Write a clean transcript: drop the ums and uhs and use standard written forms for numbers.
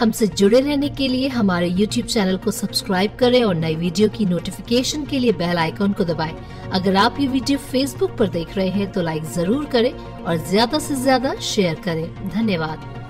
हमसे जुड़े रहने के लिए हमारे YouTube चैनल को सब्सक्राइब करें और नई वीडियो की नोटिफिकेशन के लिए बेल आइकॉन को दबाएं। अगर आप ये वीडियो Facebook पर देख रहे हैं तो लाइक जरूर करें और ज्यादा से ज्यादा शेयर करें। धन्यवाद।